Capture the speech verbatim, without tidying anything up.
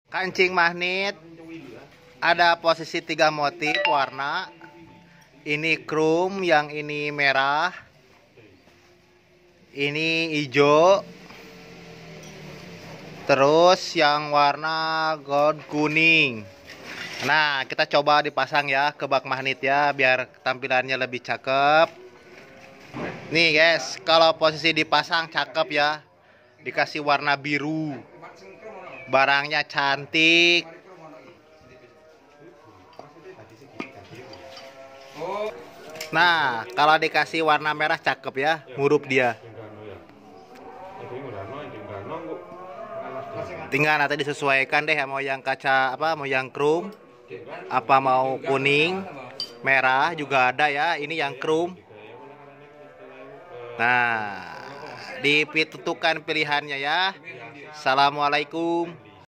Kancing magnet ada posisi tiga motif warna. Ini chrome, yang ini merah, ini hijau, terus yang warna gold kuning. Nah, kita coba dipasang ya ke bak magnet ya, biar tampilannya lebih cakep. Nih guys, kalau posisi dipasang cakep ya, dikasih warna biru, barangnya cantik. Nah, kalau dikasih warna merah cakep ya, ngurup dia. Tinggal nanti disesuaikan deh mau yang kaca apa, mau yang chrome, apa mau kuning, merah juga ada ya. Ini yang chrome. Nah, ditentukan pilihannya ya. Assalamualaikum.